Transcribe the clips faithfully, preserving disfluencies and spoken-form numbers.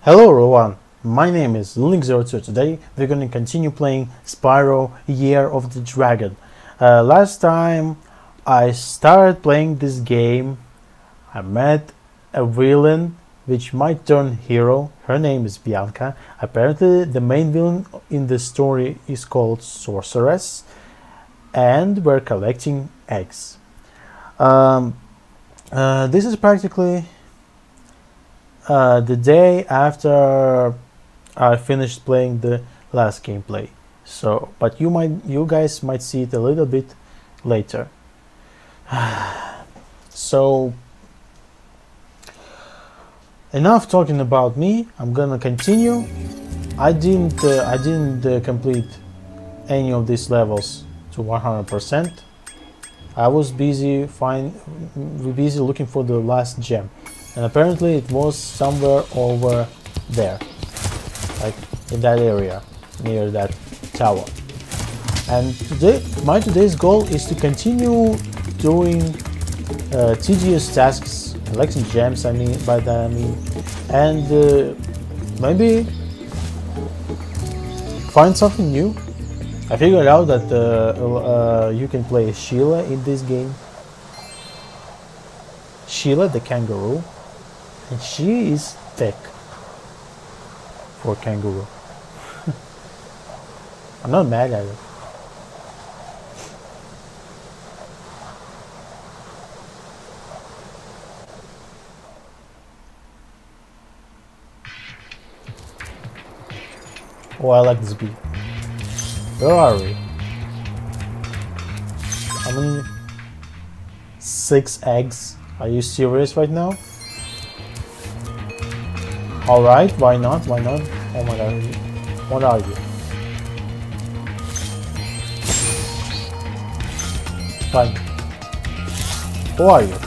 Hello everyone, my name is Link zero two. Today we're going to continue playing Spyro Year of the Dragon. Uh, last time I started playing this game, I met a villain which might turn hero. Her name is Bianca. Apparently the main villain in the story is called Sorceress, and we're collecting eggs. Um, uh, this is practically Uh, the day after I finished playing the last gameplay. So, but you might, you guys might see it a little bit later. So, enough talking about me. I'm gonna continue. I didn't, uh, I didn't uh, complete any of these levels to one hundred percent. I was busy find, busy looking for the last gem. And apparently it was somewhere over there, like in that area, near that tower. And today, my today's goal is to continue doing uh, tedious tasks, collecting gems, I mean, by that I mean, and uh, maybe find something new. I figured out that uh, uh, you can play Sheila in this game. Sheila the kangaroo. And she is thick for kangaroo. I'm not mad at it. Oh, I like this beat. Where are we? How many? Six eggs? Are you serious right now? Alright, why not? Why not? Oh my god. What are you? Fine. Who are you?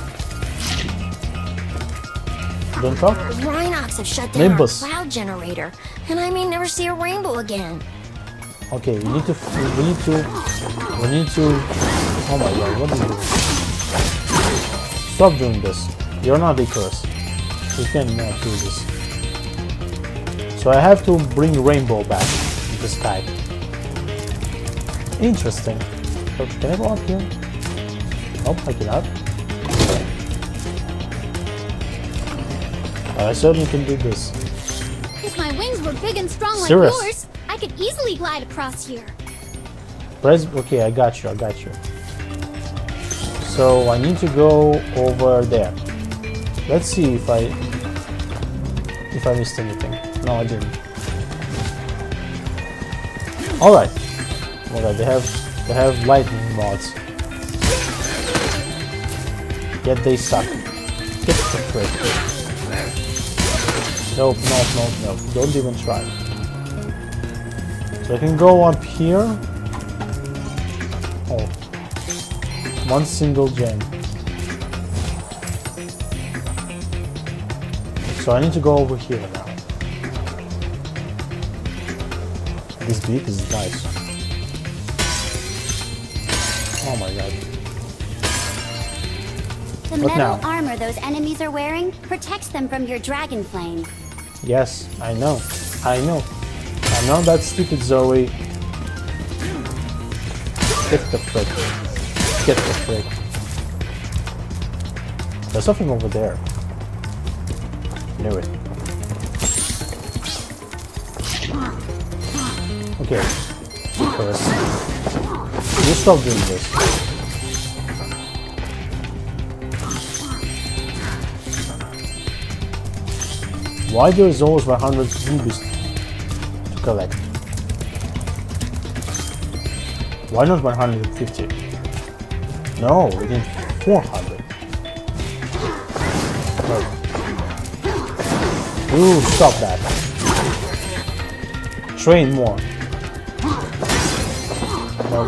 Don't talk? The Rhinox have shut down Nimbus. our cloud generator, and I may never see a rainbow again. Okay, we need to. We need to. We need to. Oh my god, what are you doing? Stop doing this. You're not Icarus. You cannot do this. So I have to bring rainbow back in the sky. Interesting. So can I go up here? Nope, I cannot. Okay. I certainly can do this. If my wings were big and strong like Serious? yours, I could easily glide across here. Press. Okay, I got you. I got you. So I need to go over there. Let's see if I if I missed anything. No, I didn't. All right. All right. They have they have lightning mods. Yet they suck. Get the frick. Nope. Nope. Nope. Nope. Don't even try. So I can go up here. Oh. One single gem. So I need to go over here now. This beak is nice. Oh my god. The What metal now? armor those enemies are wearing protects them from your dragon flame. Yes, I know. I know. I'm not that stupid, Zoe. Get the frick. Get the frick. There's something over there. Knew it. Okay. First. You stop doing this. Why there's always one hundred rubies to collect? Why not one hundred fifty? No, we need four hundred. No. Ooh, stop that. Train more. No.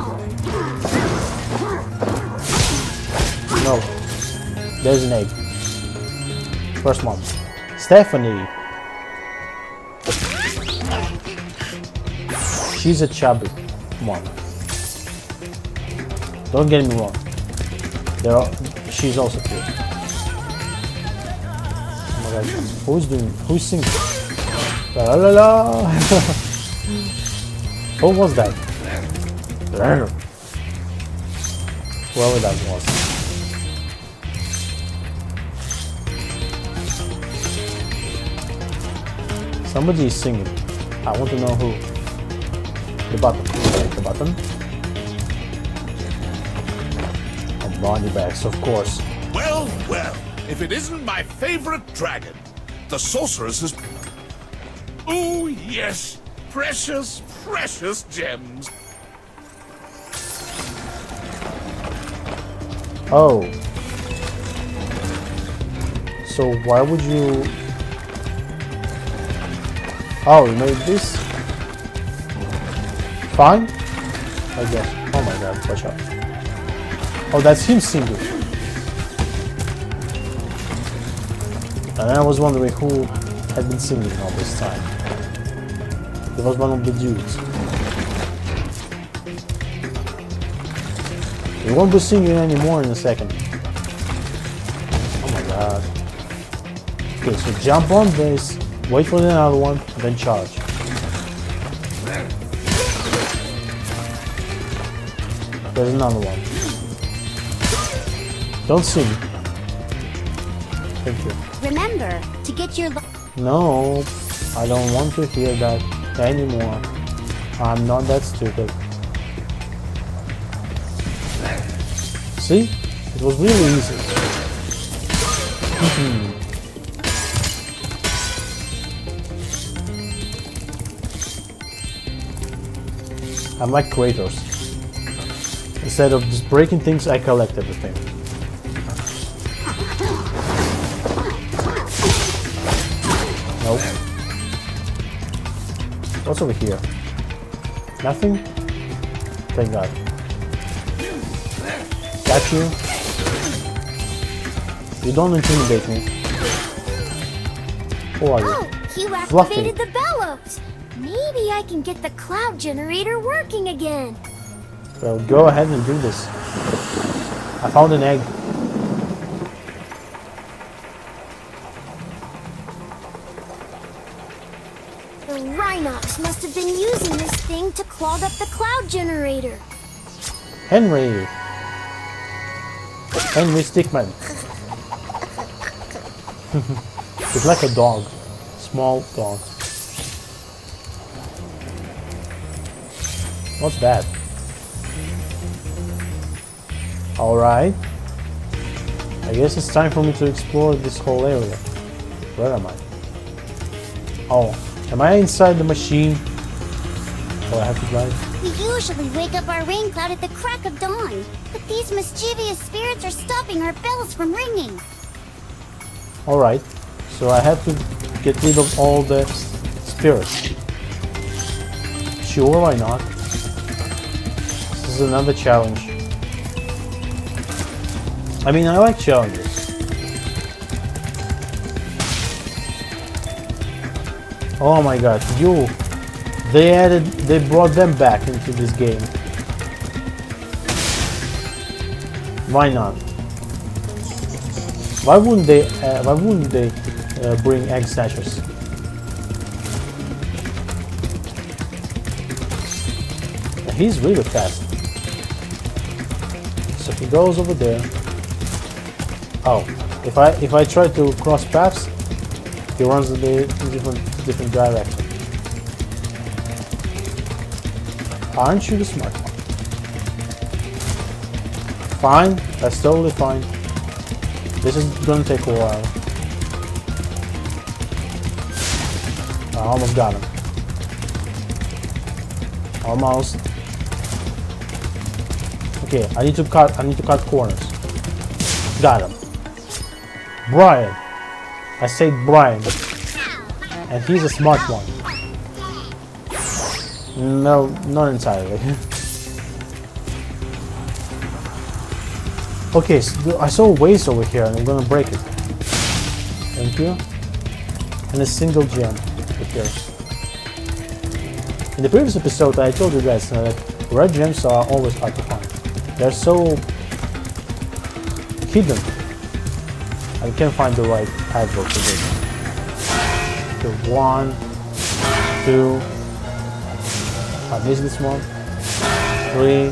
No. There's an egg. First one. Stephanie. She's a chubby one. Don't get me wrong. There are, she's also cute. Oh my god. Who's doing who's singing? La la la. What was that? Whoever that was. Somebody is singing. I want to know who. The button. Right, the button. And money bags, of course. Well, well. If it isn't my favorite dragon, the sorceress is... Oh, yes. Precious, precious gems. Oh. So why would you... Oh, you made this? Fine? I guess. Oh my god, watch out. Oh, that's him singing. And I was wondering who had been singing all this time. It was one of the dudes. He won't be singing anymore in a second. Oh my god. Okay, so jump on this, wait for another one, and then charge. There's another one. Don't sing. Thank you. Remember, to get your... No, I don't want to hear that anymore. I'm not that stupid. See? It was really easy. I'm like Kratos. Instead of just breaking things, I collect everything. Nope. What's over here? Nothing? Thank God. Got you. You don't intimidate me. Who are you? Oh, you Fluffy. activated the bellows. Maybe I can get the cloud generator working again. Well, go ahead and do this. I found an egg. The Rhinox must have been using this thing to clog up the cloud generator. Henry. Henry Stickman. It's like a dog. Small dog. What's that? Alright. I guess it's time for me to explore this whole area. Where am I? Oh, am I inside the machine? Oh, I have to drive. We usually wake up our rain cloud at the crack of dawn, but these mischievous spirits are stopping our bells from ringing. Alright, so I have to get rid of all the spirits. Sure, why not? This is another challenge. I mean, I like challenges. Oh my god, you! They added, they brought them back into this game. Why not? Why wouldn't they? Uh, why wouldn't they uh, bring egg snatchers? He's really fast. So he goes over there. Oh, if I if I try to cross paths, he runs in the in different different direction. Aren't you the smart one? Fine, that's totally fine. This is gonna take a while. I almost got him. Almost. Okay, I need to cut. I need to cut corners. Got him. Brian. I said Brian, and he's a smart one. No, not entirely. Okay, so I saw a vase over here, and I'm gonna break it. Thank you. And a single gem over here. In the previous episode, I told you guys uh, that red gems are always hard to find. They're so hidden. I can't find the right advert for this. Okay, one, two. I missed this one. Three.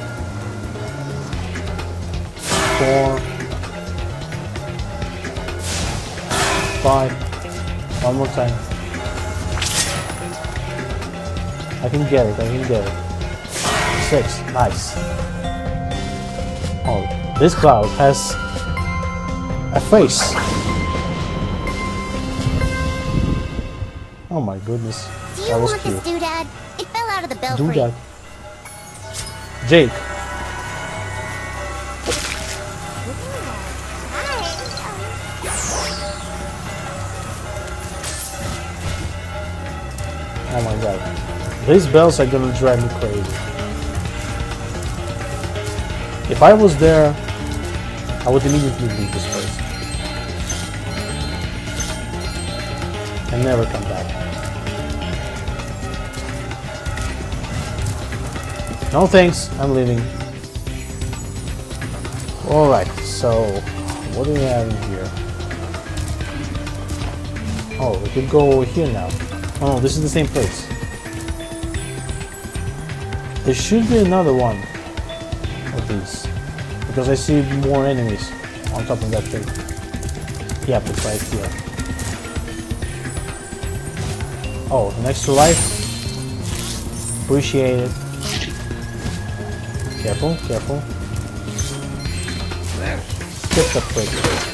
Four. Five. One more time. I can get it, I can get it. Six. Nice. Oh, this cloud has a face. Oh my goodness. Do you That was want cute. this doodad? It fell out of the belfry. Do that. Jake. Oh my god. These bells are gonna drive me crazy. If I was there, I would immediately leave this place. And never come back. No thanks, I'm leaving. Alright, so what do we have in here? Oh, we could go over here now. Oh no, this is the same place. There should be another one of these. Because I see more enemies on top of that thing. Yep, it's right here. Oh, next to life. Appreciate it. Careful, careful. Skip the prick.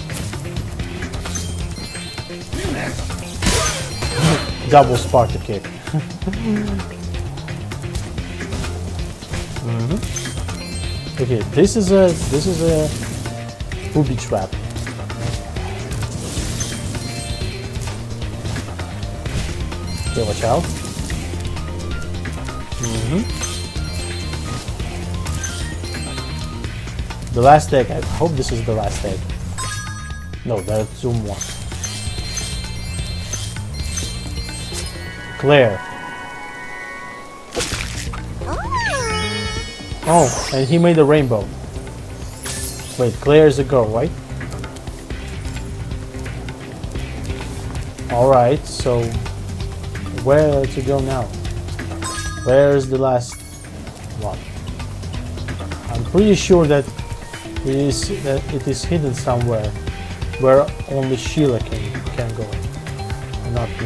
Double Sparta kick. Mm-hmm. Okay, this is a this is a booby trap. Okay, watch out. Mm-hmm. The last egg. I hope this is the last egg. No, there are two more. Claire. Oh, and he made a rainbow. Wait, Claire is a girl, right? Alright, so where to go now? Where is the last one? I'm pretty sure that it is that it is hidden somewhere where only Sheila can can go, not me.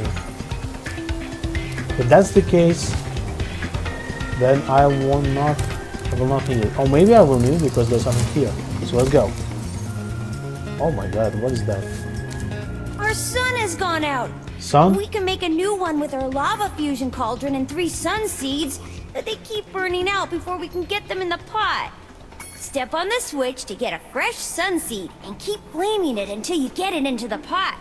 If that's the case, then I will not I will not need it. Oh, maybe I will need it because there's something here. So let's go. Oh my god, what is that? Our sun has gone out. Sun? We can make a new one with our lava fusion cauldron and three sun seeds, but they keep burning out before we can get them in the pot. Step on the switch to get a fresh sun seed and keep flaming it until you get it into the pot.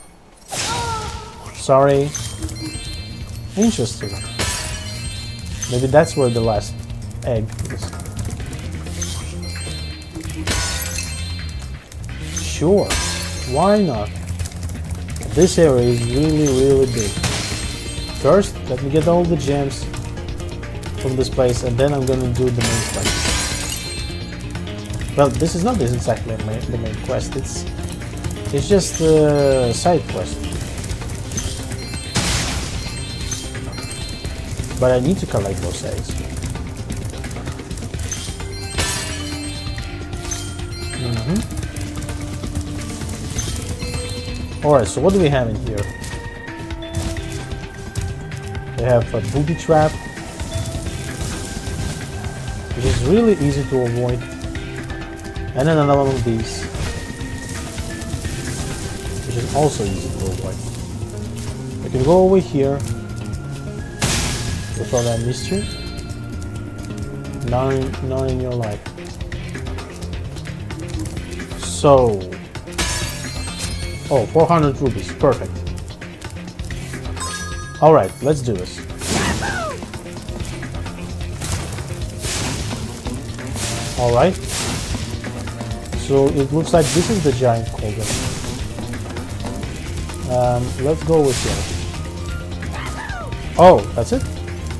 Sorry. Interesting. Maybe that's where the last egg is. Sure. Why not? This area is really, really big. First, let me get all the gems from this place, and then I'm gonna do the main quest. Well, this is not this exactly the main, the main quest. It's it's just a side quest. But I need to collect those eggs. Mm-hmm. Alright, so what do we have in here? We have a booby trap, which is really easy to avoid. And then another one of these, which is also easy to avoid. We can go over here. We thought I missed you. None, none in your life. So, oh, four hundred rupees, perfect. All right, let's do this. All right. So it looks like this is the giant cauldron. Um, let's go with here. Oh, that's it?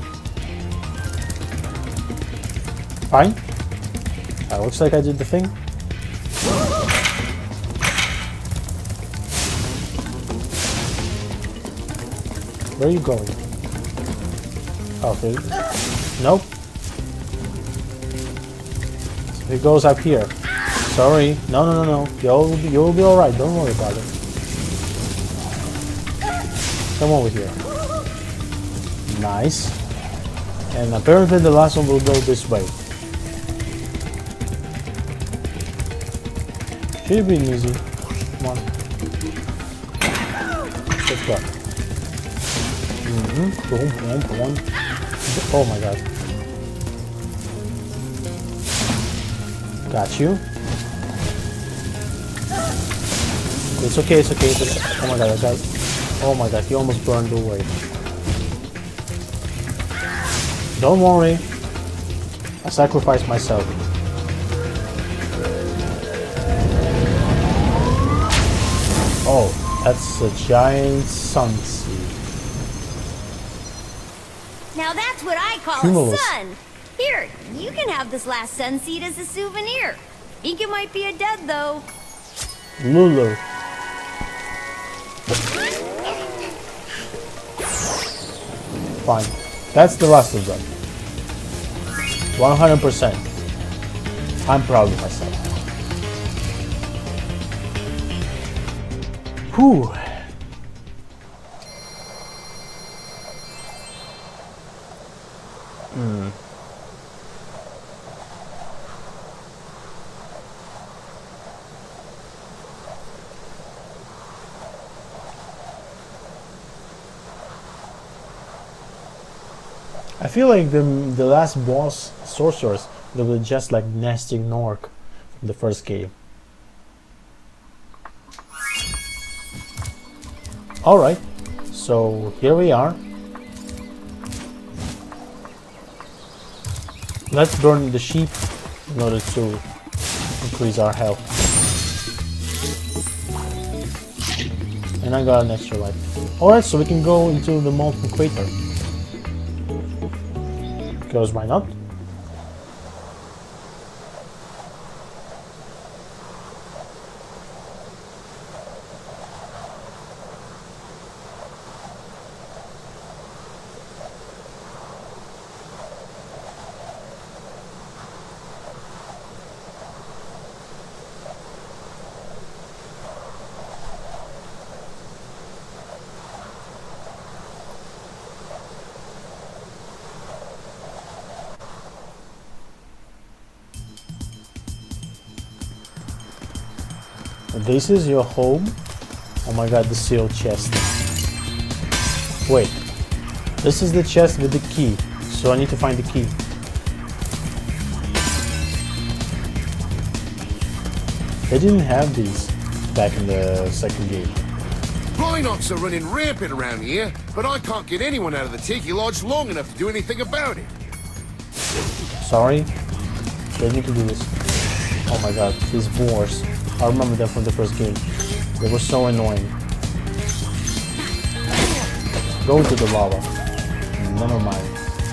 Fine. Uh, looks like I did the thing. Where are you going? Okay. Nope. So it goes up here. Sorry. No, no, no, no. You'll be, you'll be alright. Don't worry about it. Come over here. Nice. And apparently the last one will go this way. Should be easy. Come on. Let's go. Mm-hmm. Boom, boom, boom. Oh my god. Got you. It's okay, it's okay, it's okay. Oh my god, I got. Oh my god, he almost burned away. Don't worry. I sacrificed myself. Oh, that's a giant sun seed. Now that's what I call Cumulus. a sun. Here, you can have this last sun seed as a souvenir. Think it might be a dud though. Lulu. Fine. That's the last of them. one hundred percent. I'm proud of myself. Whew. Hmm. I feel like the the last boss sorcerers, they were just like nasty Gnorc from the first game. Alright, so here we are. Let's burn the sheep in order to increase our health. And I got an extra life. Alright, so we can go into the molten crater. Because why not? This is your home? Oh my god, the sealed chest. Wait. This is the chest with the key. So I need to find the key. They didn't have these back in the second game. Rhinox are running rampant around here, but I can't get anyone out of the Tiki Lodge long enough to do anything about it. Sorry. They need to do this. Oh my god, these boars. I remember them from the first game. They were so annoying. Go to the lava. Never mind.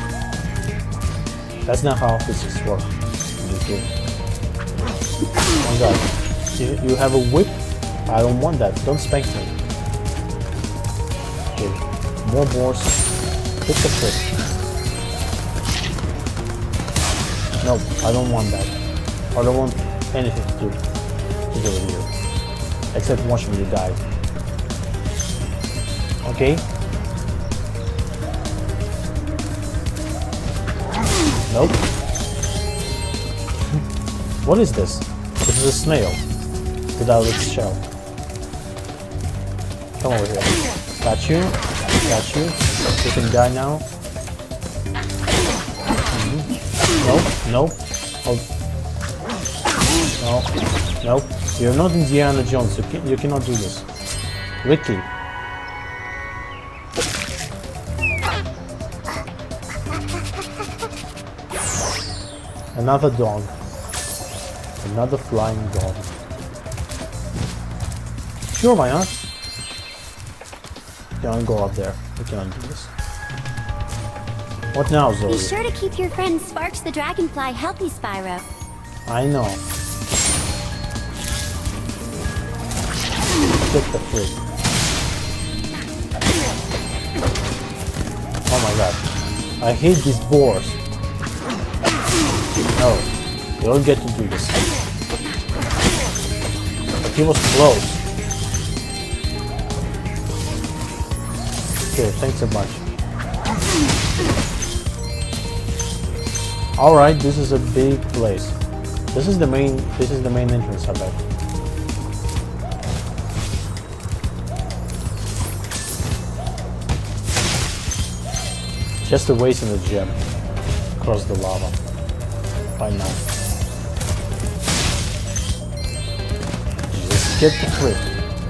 That's not how physics work in this game. Oh my god. You, you have a whip? I don't want that. Don't spank me. Okay. More boars. Pick the trick. No, I don't want that. I don't want anything to do. Over here, except watching you die. Okay. Nope. What is this? This is a snail without its shell. Come over here. Got you. Got you. You can die now. Mm-hmm. Nope. Nope. Oh. No. Nope. You're not Indiana Jones. You, can, you cannot do this. Ricky. Another dog. Another flying dog. Sure, why not? Can't go up there. We cannot do this. What now, Zoe? Be sure to keep your friend Sparks the Dragonfly healthy, Spyro. I know. Get the freak. Oh my god. I hate these boars. No, you don't get to do this. But he was close. Okay, thanks a bunch. Alright, this is a big place. This is the main this is the main entrance, I bet. Just a waste in the gem. Across the lava. Why not? Just get the flip.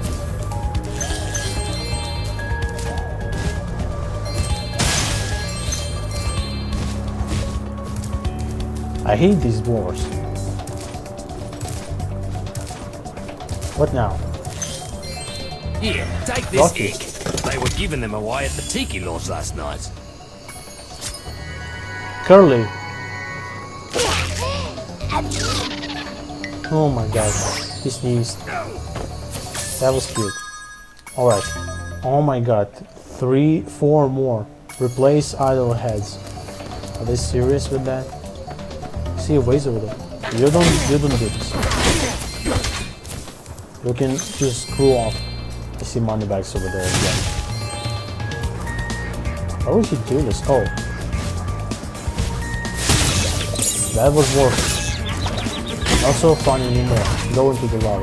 I hate these wars. What now? Here, take this Rockies. egg. They were giving them away at the Tiki Lodge last night. Curly. Oh my god. He sneezed. That was cute. Alright. Oh my god. Three, four more. Replace idle heads. Are they serious with that? See a ways over there. You don't you don't do this. You can just screw off. I see money bags over there again. Why would you do this? Oh. That was worth it. Not so fun anymore. Go into the lava.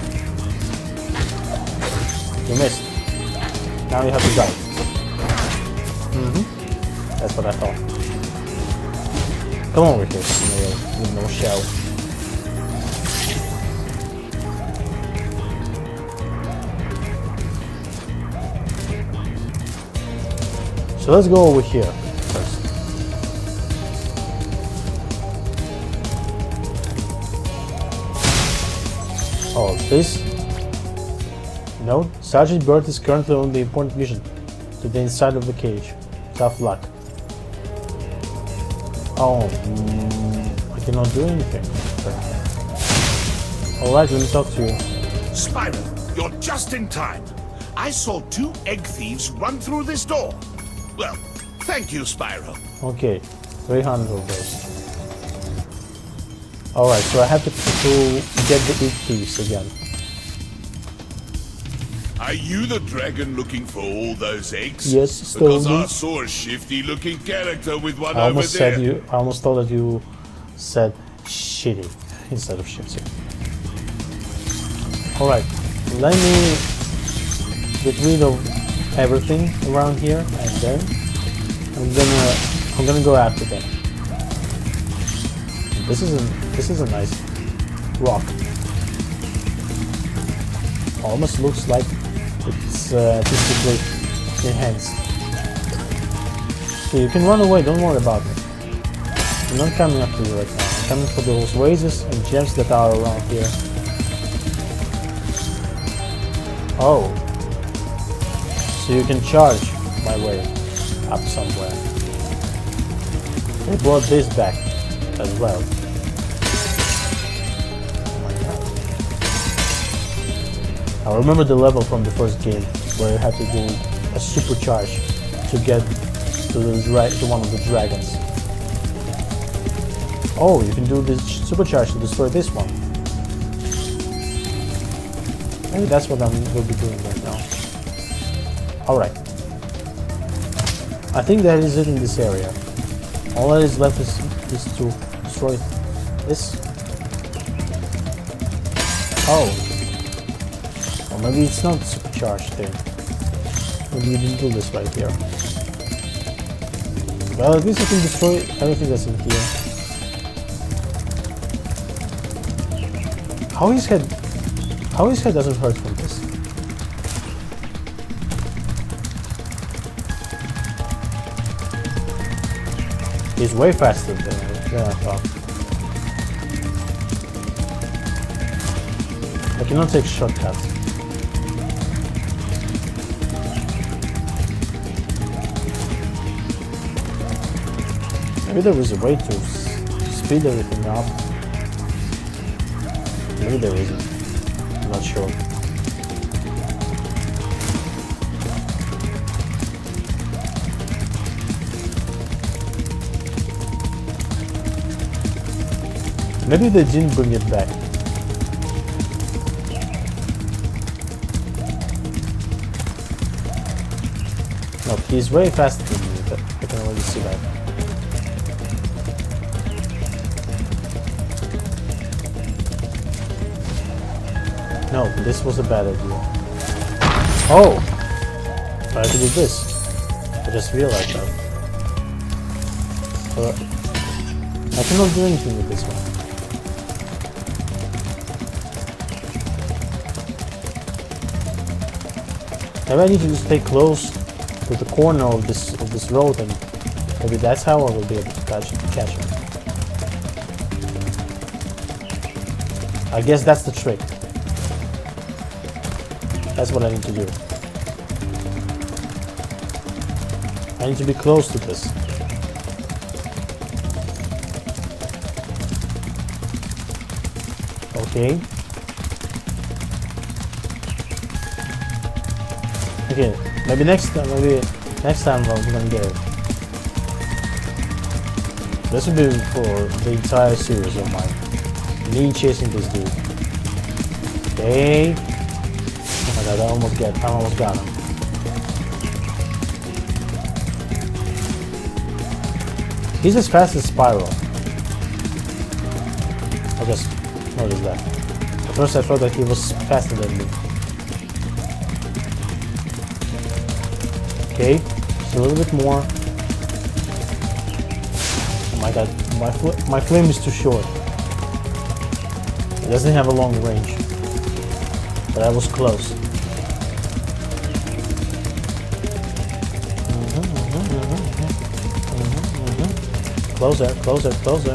You missed. Now you have to die. Mm-hmm. That's what I thought. Come over here, snail, with no shell. So let's go over here first. Oh, this? No, Sergeant Burt is currently on the important mission to the inside of the cage. Tough luck. Oh, mm, I cannot do anything. Alright, let me talk to you. Spyro, you're just in time. I saw two egg thieves run through this door. Well, thank you, Spyro. Okay, three hundred of those. Alright, so I have to, to get the egg thieves again. Are you the dragon looking for all those eggs? Yes, Because Stone. I saw a shifty-looking character with one I over almost there. said you. I almost thought that you said shitty instead of shitty. All right, let me get rid of everything around here, and then I'm gonna I'm gonna go after them. This is a this is a nice rock. Almost looks like it's uh, artistically enhanced. So you can run away, don't worry about it. I'm not coming up to you right now. I'm coming for those oases and gems that are around here. Oh. So you can charge my way up somewhere. They brought this back as well. Oh my god. I remember the level from the first game where you had to do a supercharge to get to the dra to one of the dragons. Oh, you can do this supercharge to destroy this one. Maybe that's what I'm will be doing right now. Alright. I think that is it in this area. All that is left is, is to destroy this. Oh. Or maybe it's not supercharged thing. Maybe you didn't do this right here. Well, at least I can destroy everything that's in here. How his head... How his head doesn't hurt from this? He's way faster than, than I thought. I cannot take shortcuts. Maybe there is a way to speed everything up. Maybe there isn't. I'm not sure. Maybe they didn't bring it back. No, he's way faster than me, but I can already see that. No, this was a bad idea. Oh! Try to do this. I just realized that. But I cannot do anything with this one. Maybe I need to stay close to the corner of this of this road, and maybe that's how I will be able to catch catch him. I guess that's the trick. That's what I need to do. I need to be close to this. Okay. Okay, maybe next time, maybe next time I'm gonna get it. This will be for the entire series of mine. Me chasing this dude. Okay. Oh my god, I almost get, I almost got him. He's as fast as Spyro. I just noticed that. At first I thought that he was faster than me. Okay, just a little bit more. Oh my god, my, fl my flame is too short. It doesn't have a long range. But I was close. Mm-hmm, mm-hmm, mm-hmm, mm-hmm, mm-hmm. Closer, closer, closer.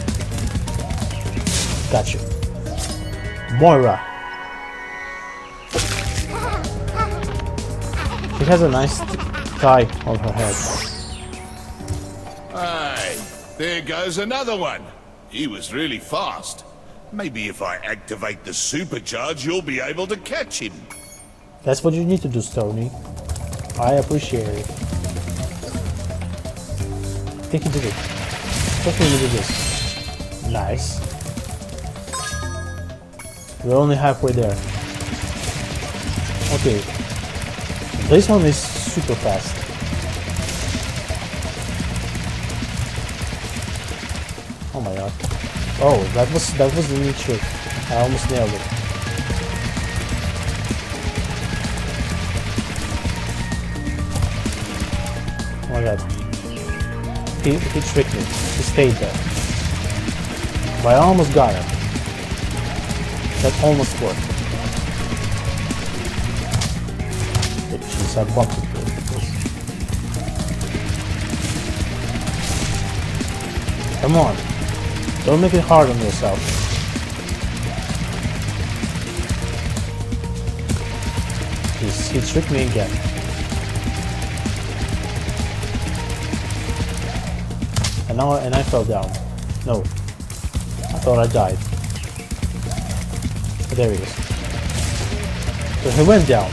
Got you. Moira. She has a nice tie on her head. Aye, there goes another one. He was really fast. Maybe if I activate the supercharge, you'll be able to catch him. That's what you need to do, Stony. I appreciate it. I think you did it. Hopefully you did this. Nice. We're only halfway there. Okay. This one is super fast. Oh my god. Oh, that was that was the new trick. I almost nailed it. Oh my god. He, he tricked me. He stayed there. But I almost got him. That almost worked. Oh, jeez, I bumped into it. Come on. Don't make it hard on yourself. He's, he tricked me again. And now and I fell down. No. I thought I died. But there he is. So he went down.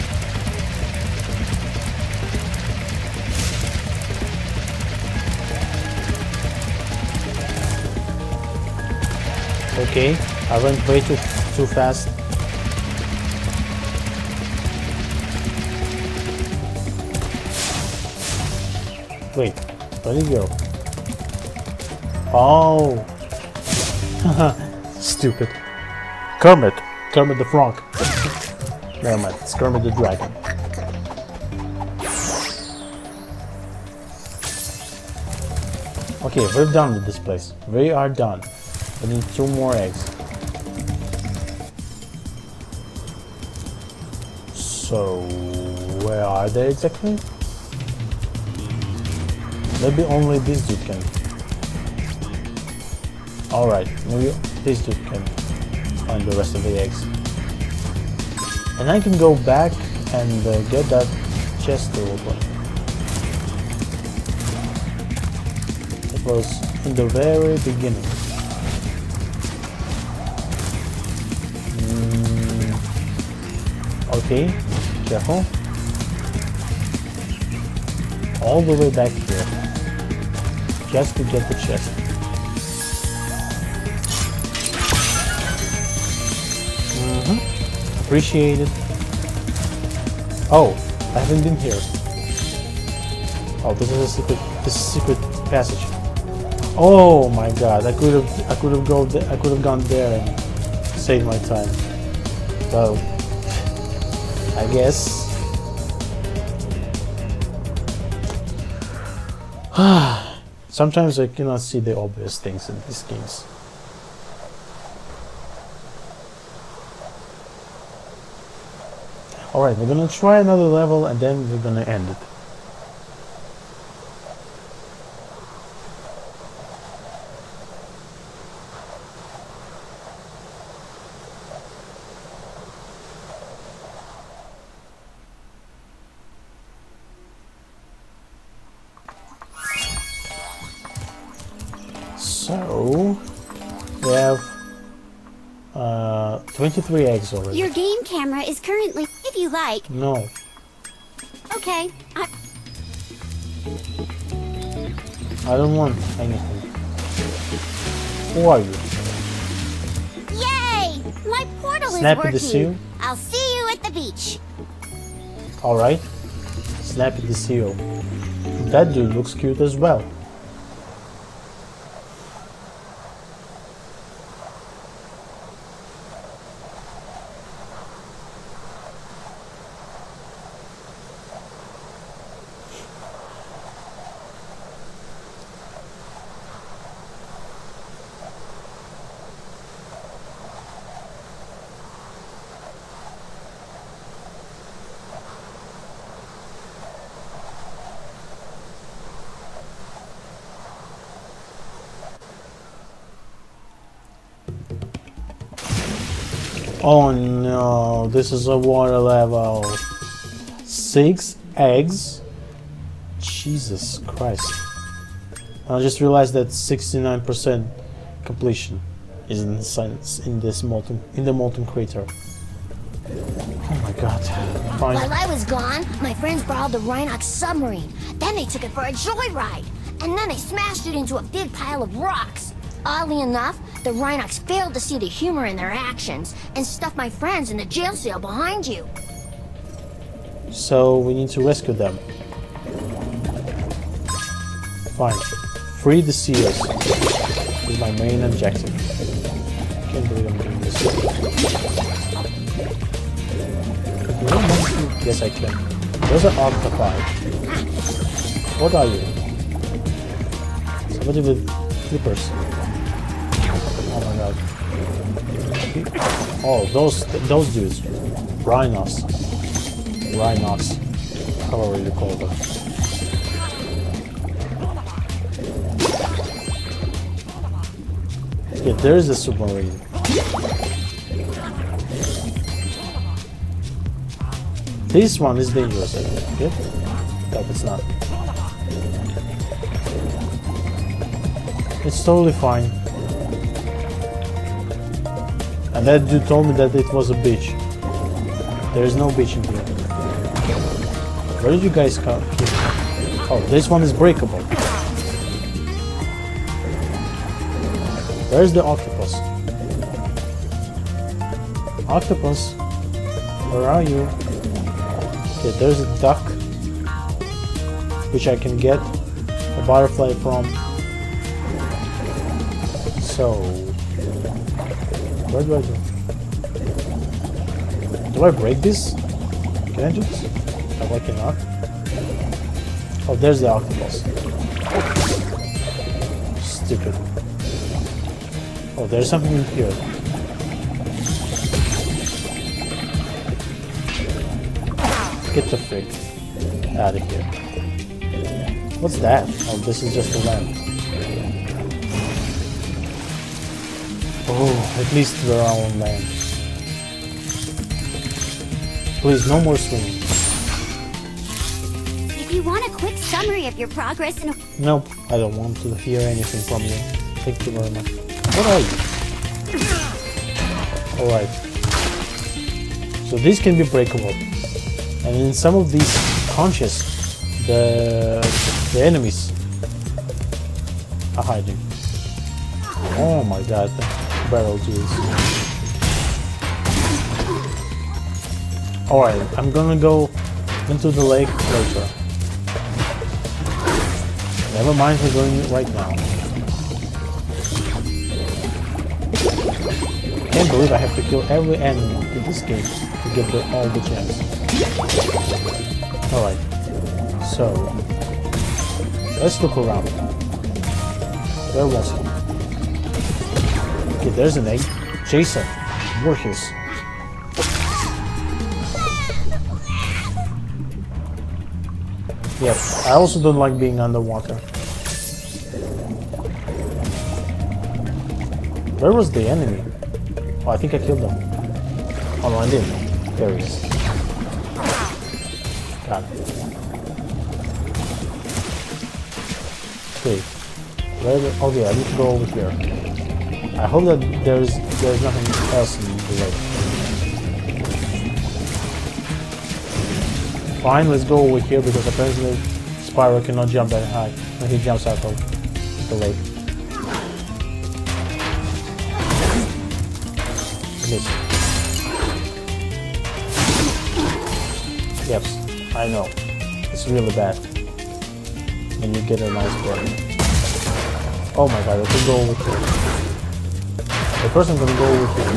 Okay, I went way too too fast. Wait, where did he go? Oh, stupid. Kermit, Kermit the Frog. Never mind, it's Kermit the Dragon. Okay, we're done with this place. We are done. I need two more eggs. So, where are they exactly? Maybe only this dude can. Alright, maybe this dude can find the rest of the eggs. And I can go back and uh, get that chest to open. It was in the very beginning. Okay, careful. All the way back here. Just to get the chest. appreciate it. Oh, I haven't been here. Oh, this is a secret. This is a secret passage. Oh my God! I could have. I could have go. I could have gone there and saved my time. Well, I guess. Sometimes I cannot see the obvious things in these games. Alright, we're gonna try another level and then we're gonna end it. So, we have uh, twenty-three eggs already. Your game camera is currently, if you like. No. Okay. I I don't want anything. Who are you? Yay! My portal Snappy the is Seal? working. I'll see you at the beach. Alright. Snappy the Seal. That dude looks cute as well. Oh no, this is a water level. Six eggs? Jesus Christ. I just realized that sixty-nine percent completion is in the, in this molten in the molten crater. Oh my god. Fine. While I was gone, my friends borrowed the Rhinox submarine. Then they took it for a joyride. And then they smashed it into a big pile of rocks. Oddly enough, the Rhinox failed to see the humor in their actions and stuffed my friends in the jail cell behind you. So we need to rescue them. Fine. Free the seals is my main objective. Can't believe I'm doing this. Yes, I can. Those are octopi. What are you? Somebody with flippers. Oh my god. Oh, those those dudes. Rhinos. Rhinox. However you call them. Yeah, there is a submarine. This one is dangerous, I think. Okay? No, it's not. It's totally fine. And that dude told me that it was a beach. There is no beach in here. Where did you guys come? Oh, this one is breakable. Where's the octopus? Octopus? Where are you? Okay, there's a duck, which I can get a butterfly from. So, where do I go? Do I break this? Can I do this? No, I cannot. Oh, there's the octopus. Stupid. Oh, there's something in here. Get the frick out of here. What's that? Oh, this is just a lamp. Oh, at least we're on land. Please, no more swimming. If you want a quick summary of your progress in a... Nope, I don't want to hear anything from you. Thank you very much. What are you? Alright. So these can be breakable. And in some of these conches, the, the enemies are hiding. Oh my god, the barrel dudes. Alright, I'm gonna go into the lake later. Never mind, we're going right now. Can't believe I have to kill every enemy in this game to get the, all the gems. Alright, so let's look around. Where was he? Okay, there's an egg. Jason, Voorhees. Yep, I also don't like being underwater. Where was the enemy? Oh, I think I killed him. Oh no, I didn't. There he is. Got it. Okay. Where the, okay, I need to go over here. I hope that there's there's nothing else in the lake. Fine, let's go over here because apparently Spyro cannot jump that high when he jumps out of the lake. Miss. Yes, I know. It's really bad when you get a nice bird. Oh my god, I can go over here. The person gonna go over here.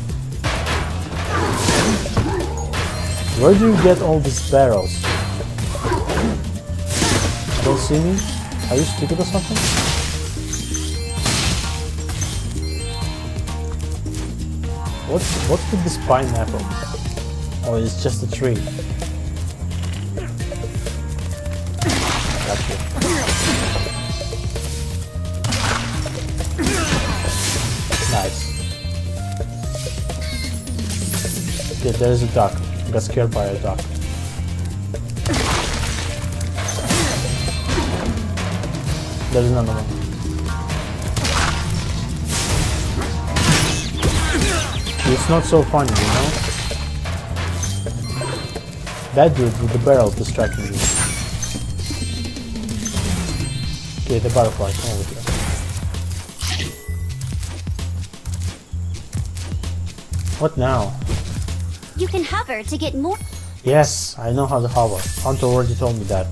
Where do you get all these barrels? Don't see me? Are you stupid or something? What's what's with this pineapple? Oh, it's just a tree. Gotcha. Nice. Yeah, there's a duck. I got scared by a duck. There's another one. It's not so funny, you know? That dude with the barrel distracting me. Okay, the butterfly, come over here. What now? You can hover to get more. Yes, I know how to hover. Hunter already told me that.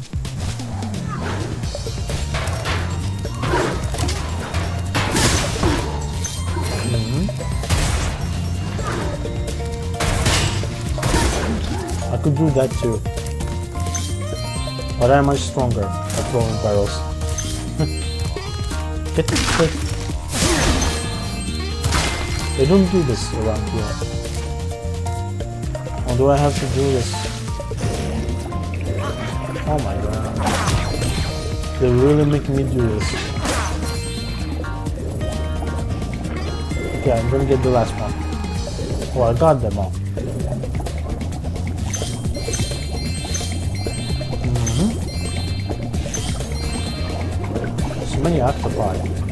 Mm-hmm. I could do that too. But I'm much stronger at throwing barrels. Get this quick. They don't do this around here. Or do I have to do this? Oh my god. They really make me do this. Okay, I'm gonna get the last one. Oh, I got them all. Mm-hmm. So many octopi.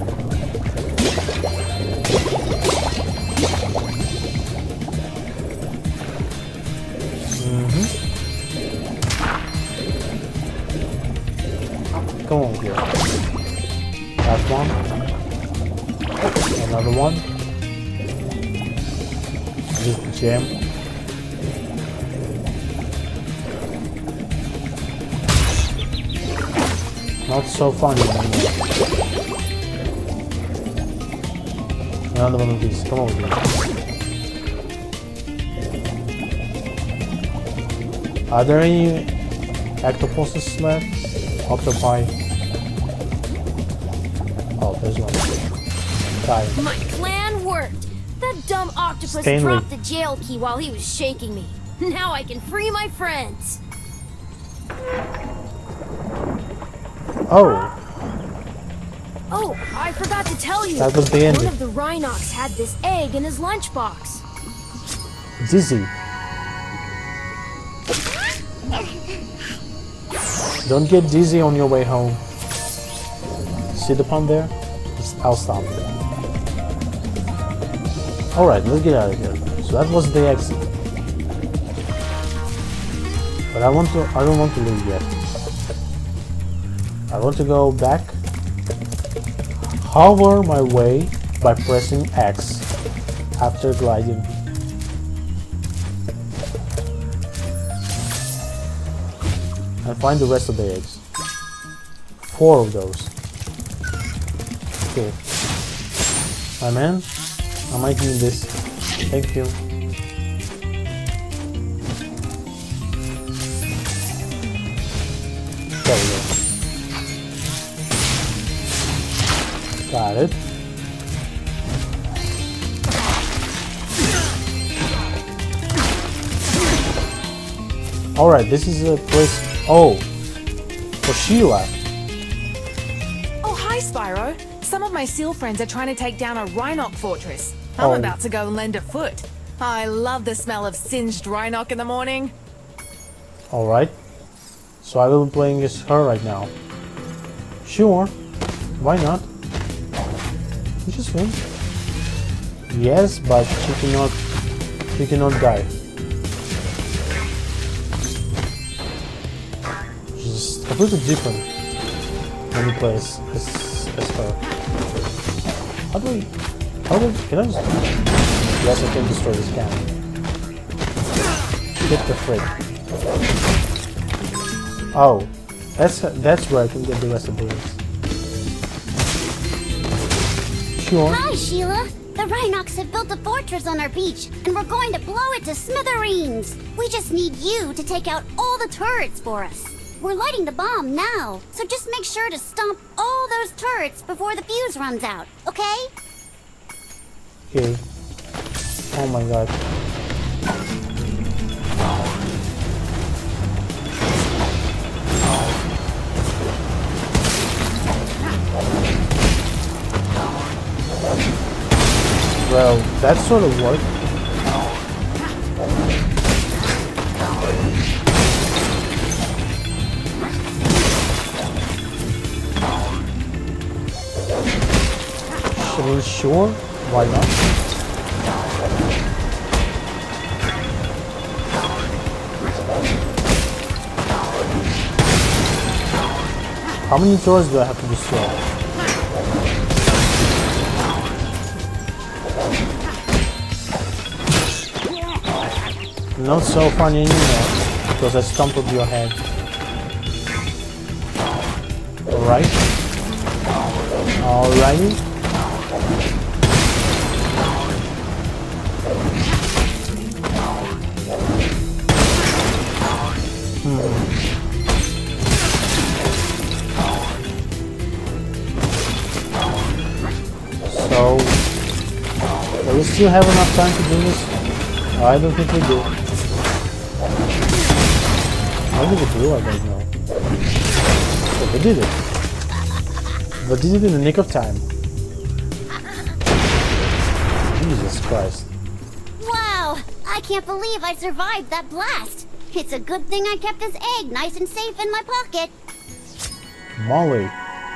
Mm-hmm. Come on here. Last one. Another one. Just the gem. Not so funny anymore. Another one of these. Come over here. Are there any octopuses left? Octopi? Oh, there's one. Die. My plan worked. That dumb octopus Stanley. dropped the jail key while he was shaking me. Now I can free my friends. Oh, Oh, I forgot to tell you. that was the One ending. of the Rhinox had this egg in his lunchbox. Dizzy. Don't get dizzy on your way home. See the pond there? I'll stop. Alright, let's get out of here. So that was the exit. But I want to I don't want to leave yet. I want to go back. Hover my way by pressing X after gliding. and find the rest of the eggs. Four of those. Okay. My man, I might need this. Thank you. There we go. Got it. Alright, this is a place... Oh! For Sheila. Oh, hi, Spyro. Some of my seal friends are trying to take down a Rhinoc fortress. I'm Oh. about to go and lend a foot. I love the smell of singed Rhinoc in the morning. Alright. So I will be playing as her right now. Sure. Why not? You just win. Yes, but she cannot... She cannot die. She's completely different when you play as, as, as her. How do we... How do we... Can I just... Yes, I can destroy this cannon. Get the frick. Oh, that's that's where I can get the rest of these. Sure. Hi, Sheila. The Rhinocs have built a fortress on our beach, and we're going to blow it to smithereens. We just need you to take out all the turrets for us. We're lighting the bomb now, so just make sure to stomp all those turrets before the fuse runs out, okay? Okay. Oh my god. Well, that sort of worked. I mean, sure, why not? How many doors do I have to destroy? Not so funny anymore, because I stomped on your head. Alright. Alrighty. Hmm. So, do we still have enough time to do this? I don't think we do. How did we do? I don't know. But we did it. But did it in the nick of time. Jesus Christ. Wow! I can't believe I survived that blast. It's a good thing I kept this egg nice and safe in my pocket. Molly.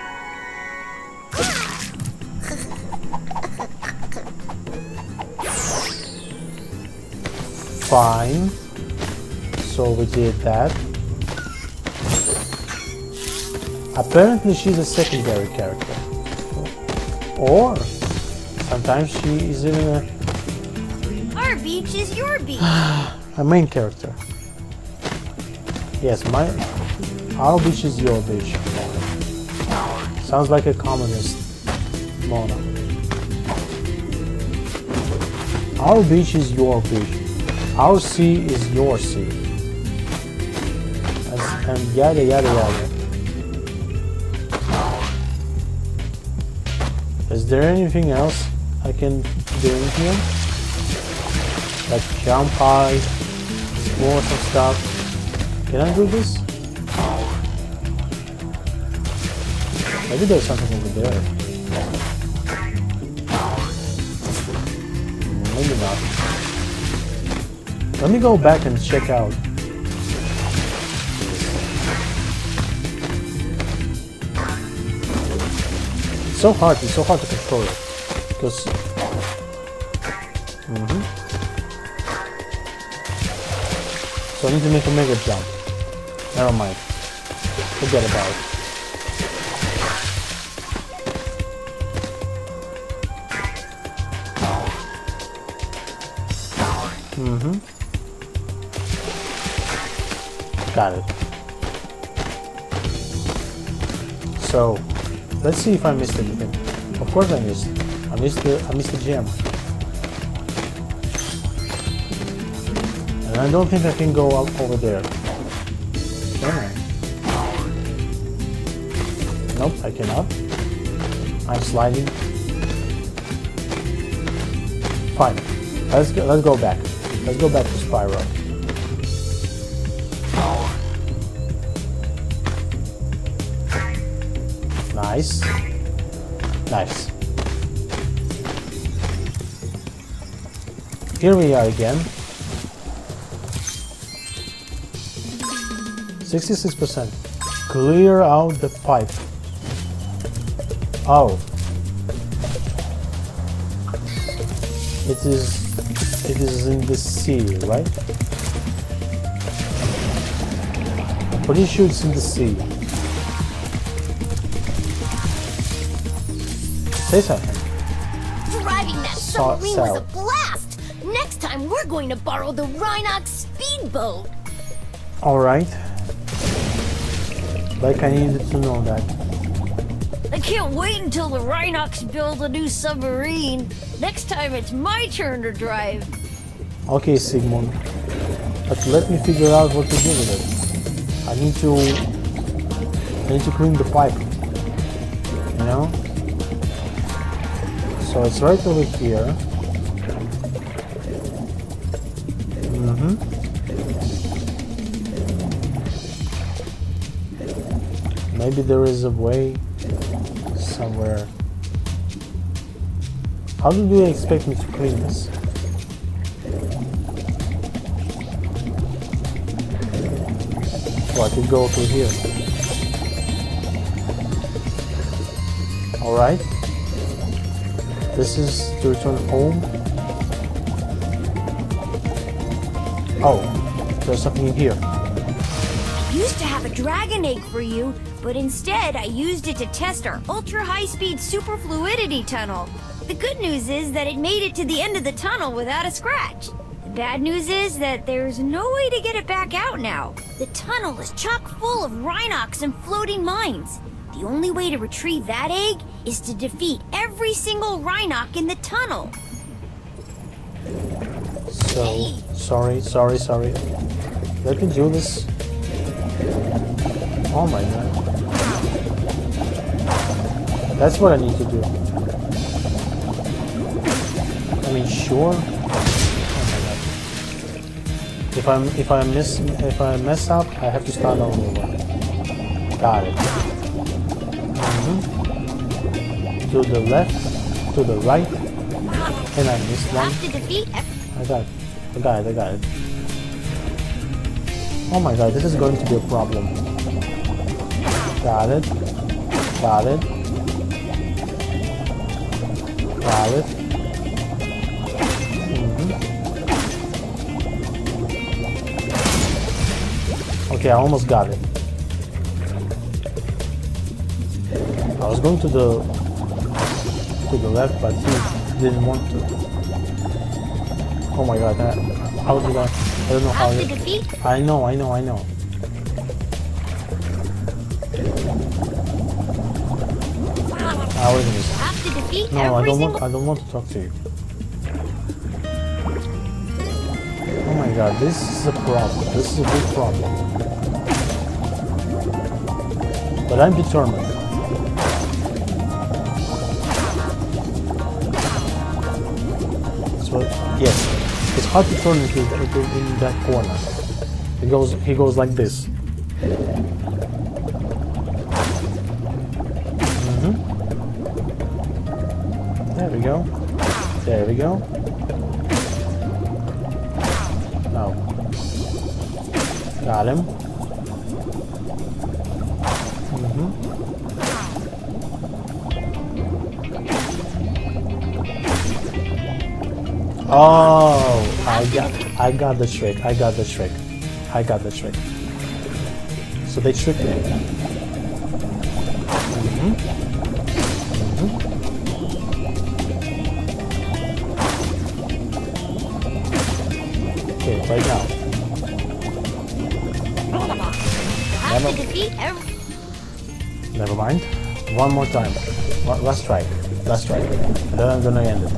Fine. So we did that. Apparently she's a secondary character. Or sometimes she is even a, Our beach is your beach. a main character. Yes, my our beach is your beach. Sounds like a communist, Mona. Our beach is your beach. Our sea is your sea. And, and yada yada yada. Is there anything else I can do in here? Like jump high, explore some stuff. Can I do this? Maybe there's something over there. Maybe not. Let me go back and check out. It's so hard, it's so hard to control it. Because... Mm-hmm. So I need to make a mega jump. Never mind. Forget about it. Mm-hmm. Got it. So let's see if I missed anything. Of course I missed. I missed the I missed the gem. And I don't think I can go up over there. Can I? Nope, I cannot. I'm sliding. Fine. Let's go let's go back. Let's go back to Spyro. Nice. Nice. Here we are again. sixty-six percent. Clear out the pipe. Oh. It is it is in the sea, right? I'm pretty sure it's in the sea. Say something. Driving that Sa- submarine Sal. was a blast! Next time we're going to borrow the Rhinox speedboat! Alright. Like I needed to know that. I can't wait until the Rhinox build a new submarine. Next time it's my turn to drive. Okay, Sigmund. But let me figure out what to do with it. I need to... I need to clean the pipe. You know? So it's right over here. Mm-hmm. Maybe there is a way somewhere. How do you expect me to clean this? Oh, I could go through here. Alright. This is to return home. Oh, there's something in here. I used to have a dragon egg for you, but instead I used it to test our ultra high-speed super fluidity tunnel. The good news is that it made it to the end of the tunnel without a scratch. The bad news is that there's no way to get it back out now. The tunnel is chock full of Rhinox and floating mines. The only way to retrieve that egg is to defeat every single Rhinox in the tunnel. So, sorry, sorry, sorry. Let me do this. Oh my god. That's what I need to do. I mean, sure. Oh my god. If I'm if I miss if I mess up, I have to start all over. Got it. Mm-hmm. To the left, to the right, and I missed one. Have to defeat I got it. I got it. I got it. Oh my god, this is going to be a problem. Got it. Got it. Got it. Mm-hmm. Okay, I almost got it. I was going to the to the left, but he didn't want to. Oh my god, that, how did I... I don't know how... Have to defeat? I know, I know, I know. I was gonna say. Have to defeat No, I every don't single... want. I don't want to talk to you. Oh my god, this is a problem. This is a big problem. But I'm determined. So yes, it's hard to turn into, into in that corner. He goes. He goes like this. There we go. There we go. Oh. Got him. Mm-hmm. Oh, I got I got the trick. I got the trick. I got the trick. So they tricked me. Mm-hmm. Mm-hmm. Okay, right now. Have to defeat every... Never mind. One more time. One, last try. Last try. And then I'm gonna end it.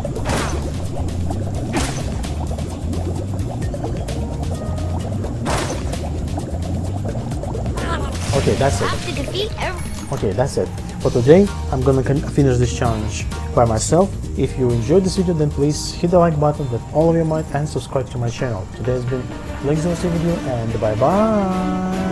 Okay, that's it. Have to defeat every Okay, that's it. For today, I'm gonna finish this challenge by myself. If you enjoyed this video, then please hit the like button with all of your might and subscribe to my channel. Today has been Link Zero with you, and bye bye.